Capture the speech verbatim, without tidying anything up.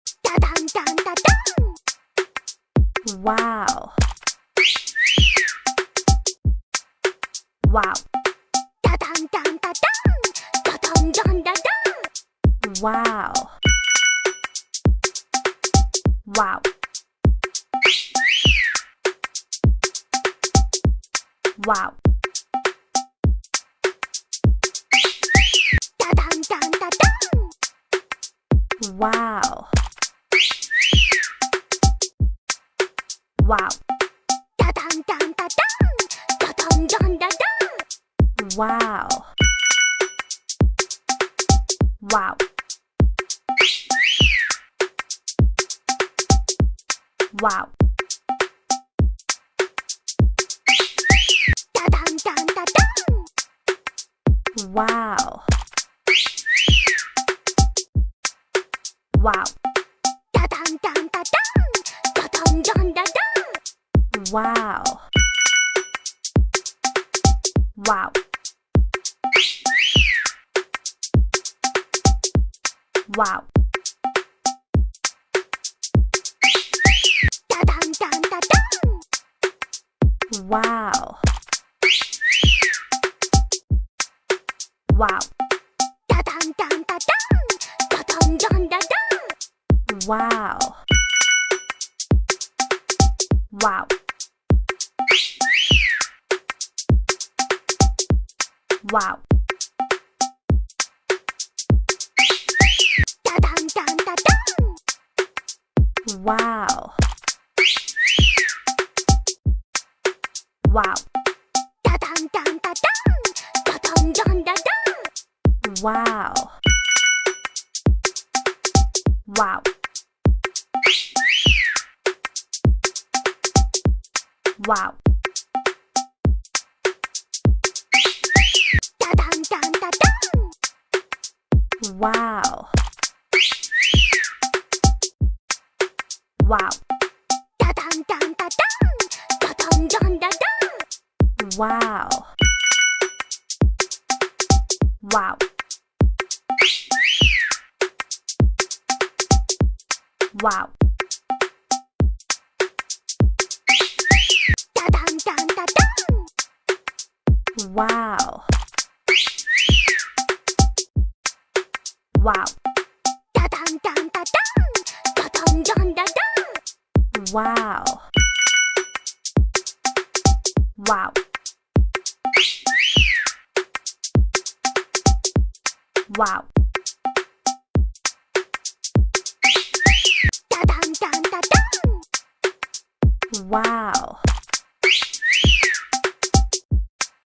Da dun dun da dun. Wow. Wow. Da dun dun da dun. Da dun dun da dun. Wow. Wow. Wow. Da dun dun da dun. Wow. Wow. Da dun dun da dun. Da dun dun da dun. Wow. Wow. Wow. Da dun dun da dun. Wow. Wow. Da dun dun da dun. Da dun dun da dun. Wow. Wow. Wow. Da dun dun da dun. Wow. Wow. Da dun dun da dun. Da dun dun da dun. Wow. Wow. Wow. Da dun dun da dun. Wow. Wow. Da dun dun da dun. Da dun dun da dun. Wow. Wow. Wow. Da dun dun da dun. Wow. Wow. Da dun dun da dun. Da dun dun da dun. Wow. Wow. Wow. Da dun dun da dun. Wow. Wow. Da dun dun da dun. Da dun dun da dun. Wow. Wow. Wow. Da dun dun da dun. Wow.